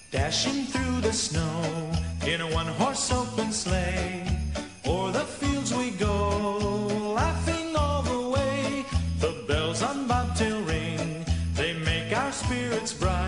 Dashing through the snow in a one-horse open sleigh. O'er the fields we go, laughing all the way. The bells on bobtail ring, they make our spirits bright.